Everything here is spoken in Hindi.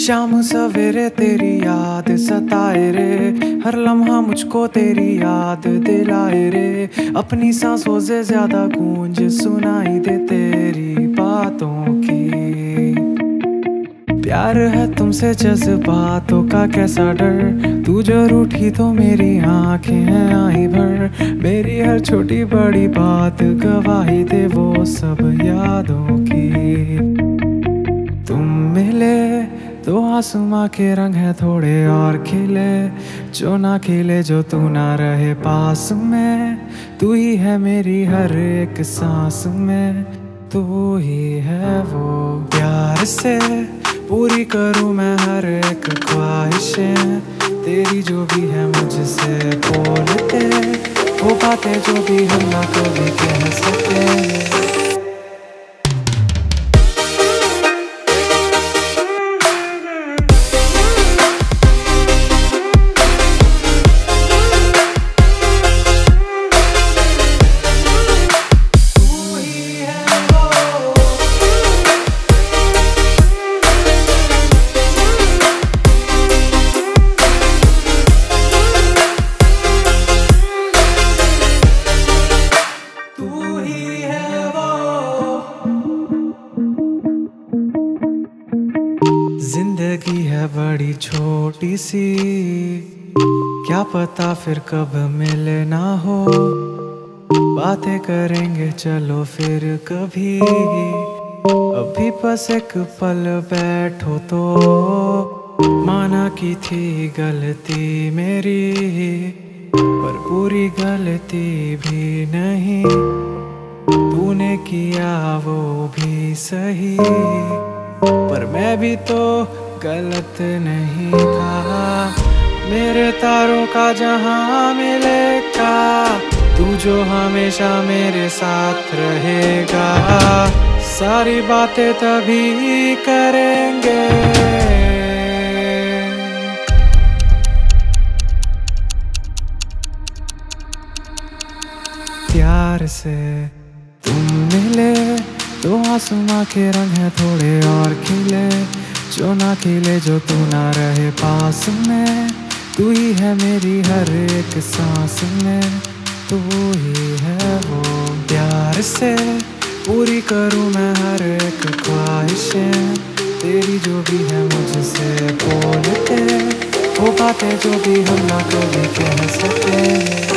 शाम सवेरे तेरी याद सताए रे, हर लम्हा मुझको तेरी याद दिलाए रे। अपनी सांसों से ज्यादा गूंज सुनाई दे तेरी बातों की। प्यार है तुमसे जज्बातों का कैसा डर, तू जो रूठी तो मेरी आंखें हैं आई भर। मेरी हर छोटी बड़ी बात गवाही दे वो सब यादों की। तुम मिले तो आसमां के रंग है थोड़े और खिले, जो ना खिले जो तू ना रहे पास में। तू ही है मेरी हर एक सांस में, तू ही है वो। प्यार से पूरी करूं मैं हर एक ख्वाहिशें, तेरी जो भी है मुझसे बोलते, वो बातें जो भी हम ना कभी कह सके। जिंदगी है बड़ी छोटी सी, क्या पता फिर कब मिले ना हो। बातें करेंगे चलो फिर कभी, अभी बस एक पल बैठो तो। माना की थी गलती मेरी, पर पूरी गलती भी नहीं। तूने किया वो भी सही, पर मैं भी तो गलत नहीं था। मेरे तारों का जहां मिलेगा, तू जो हमेशा मेरे साथ रहेगा। सारी बातें तभी करेंगे, प्यार से तुम मिले तो आसमां के रंग है थोड़े और खिले, जो ना खिले जो तू ना रहे पास में। तू ही है मेरी हर एक सांस में, तू ही है वो। प्यार से पूरी करूं मैं हर एक ख्वाहिशें, तेरी जो भी है मुझसे बोलते, वो बातें जो भी हम ना कभी कह सके।